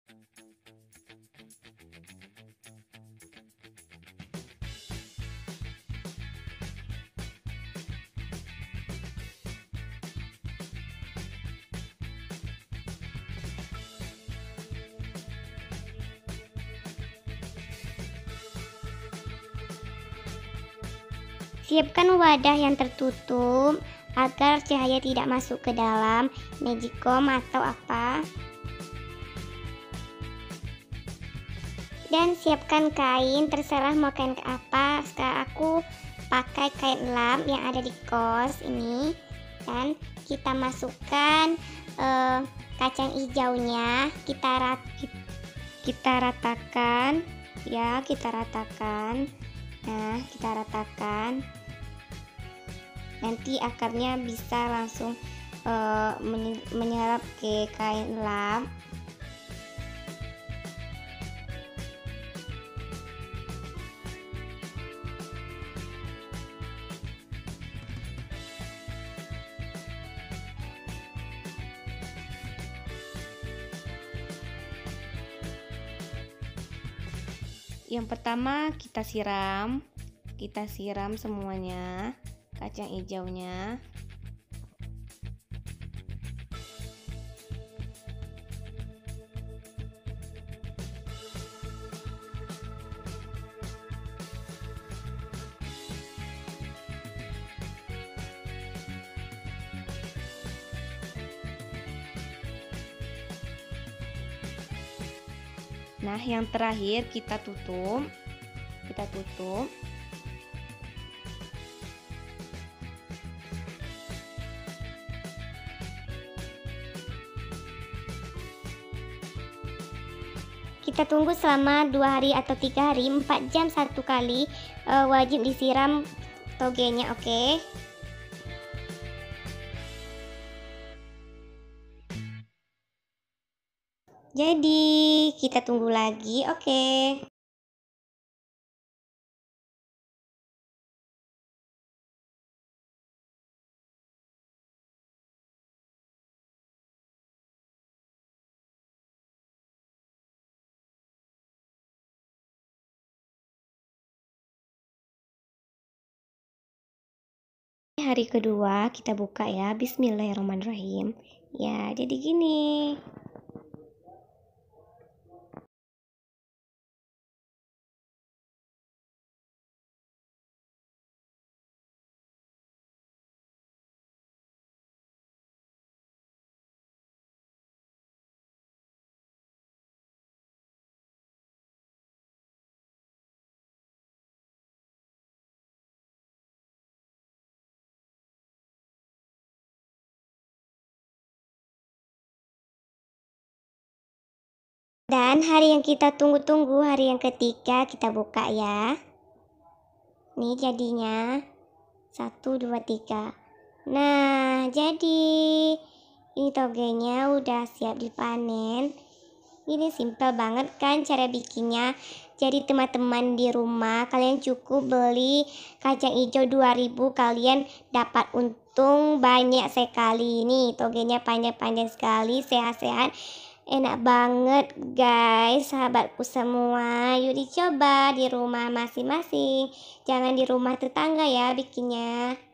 Siapkan wadah yang tertutup agar cahaya tidak masuk ke dalam magicom atau apa. Dan siapkan kain, terserah mau kain apa. Sekarang aku pakai kain lap yang ada di kos ini. Dan kita masukkan kacang hijaunya, kita ratakan ya, kita ratakan. Nah, kita ratakan. Nanti akarnya bisa langsung menyerap ke kain lap. Yang pertama kita siram semuanya kacang hijaunya. Nah, yang terakhir kita tutup. Kita tunggu selama 2 hari atau 3 hari, 4 jam satu kali. Wajib disiram togenya, oke? Jadi kita tunggu lagi, oke? Hari kedua kita buka ya, bismillahirrahmanirrahim. Ya, jadi gini. Dan hari yang kita tunggu-tunggu, hari yang ketiga kita buka ya. Nih jadinya 1, 2, 3. Nah, jadi ini togenya udah siap dipanen. Ini simple banget kan cara bikinnya. Jadi teman-teman di rumah kalian cukup beli kacang hijau 2000, kalian dapat untung banyak sekali. Nih togenya panjang-panjang sekali, sehat-sehat. Enak banget guys, sahabatku semua. Yuk dicoba di rumah masing-masing. Jangan di rumah tetangga ya bikinnya.